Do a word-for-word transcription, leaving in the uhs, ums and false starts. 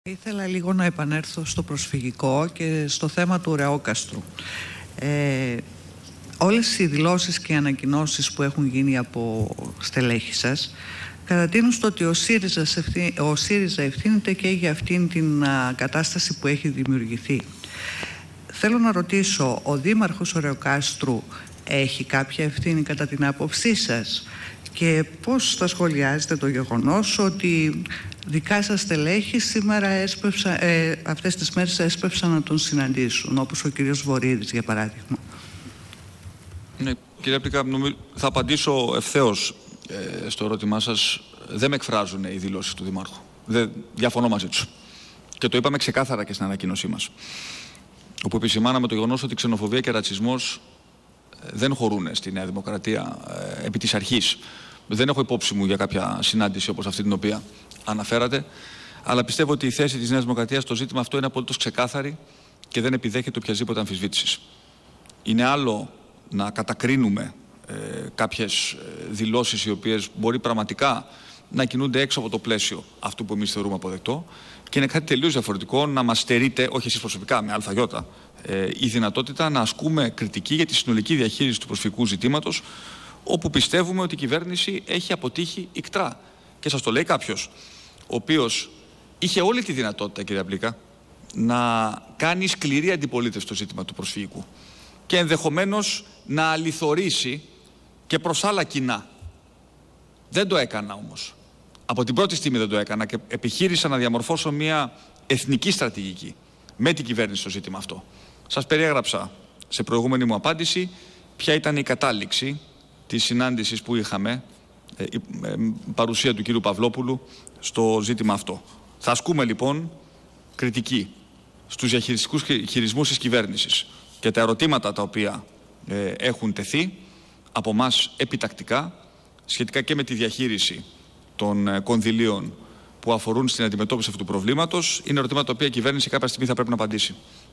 Ήθελα λίγο να επανέλθω στο προσφυγικό και στο θέμα του Ρεόκαστρου. Ε, όλες οι δηλώσεις και οι ανακοινώσεις που έχουν γίνει από στελέχη σας κατατείνουν στο ότι ο ΣΥΡΙΖΑ, ο ΣΥΡΙΖΑ ευθύνεται και για αυτήν την α, κατάσταση που έχει δημιουργηθεί. Θέλω να ρωτήσω, ο Δήμαρχος Ρεοκάστρου έχει κάποια ευθύνη κατά την άποψή σας? Και πώς θα σχολιάζετε το γεγονός ότι δικά σας στελέχη σήμερα έσπευσα, ε, αυτές τις μέρες έσπευσαν να τον συναντήσουν, όπως ο κύριος Βορίδης για παράδειγμα? Ναι, κύριε Πλήκα, θα απαντήσω ευθέως ε, στο ερώτημά σας. Δεν με εκφράζουν οι δηλώσεις του Δημάρχου. Δεν διαφωνώ μαζί τους. Και το είπαμε ξεκάθαρα και στην ανακοίνωσή μας, όπου επισημάναμε το γεγονός ότι η ξενοφοβία και ρατσισμός δεν χωρούν στη Νέα Δημοκρατία ε, επί της αρχής. Δεν έχω υπόψη μου για κάποια συνάντηση όπως αυτή την οποία αναφέρατε, αλλά πιστεύω ότι η θέση της Νέας Δημοκρατίας στο ζήτημα αυτό είναι απολύτως ξεκάθαρη και δεν επιδέχεται οποιασδήποτε αμφισβήτησης. Είναι άλλο να κατακρίνουμε ε, κάποιες δηλώσεις οι οποίες μπορεί πραγματικά να κινούνται έξω από το πλαίσιο αυτού που εμείς θεωρούμε αποδεκτό, και είναι κάτι τελείως διαφορετικό να μας στερείτε, όχι εσείς προσωπικά, με αλφαγιώτα, ε, η δυνατότητα να ασκούμε κριτική για τη συνολική διαχείριση του προσφυγικού ζητήματος, όπου πιστεύουμε ότι η κυβέρνηση έχει αποτύχει ικτρά. Και σας το λέει κάποιος, ο οποίος είχε όλη τη δυνατότητα, κύριε Πλήκα, να κάνει σκληρή αντιπολίτευση στο ζήτημα του προσφυγικού και ενδεχομένως να αληθωρήσει και προς άλλα κοινά. Δεν το έκανα όμως. Από την πρώτη στιγμή δεν το έκανα και επιχείρησα να διαμορφώσω μια εθνική στρατηγική με την κυβέρνηση στο ζήτημα αυτό. Σας περιέγραψα σε προηγούμενη μου απάντηση ποια ήταν η κατάληξη της συνάντησης που είχαμε, ε, η ε, παρουσία του κύριου Παυλόπουλου στο ζήτημα αυτό. Θα ασκούμε λοιπόν κριτική στους διαχειριστικούς χειρισμούς της κυβέρνησης και τα ερωτήματα τα οποία ε, έχουν τεθεί από μας επιτακτικά σχετικά και με τη διαχείριση των ε, κονδυλίων που αφορούν στην αντιμετώπιση αυτού του προβλήματος, είναι ερωτήματα τα οποία η κυβέρνηση κάποια στιγμή θα πρέπει να απαντήσει.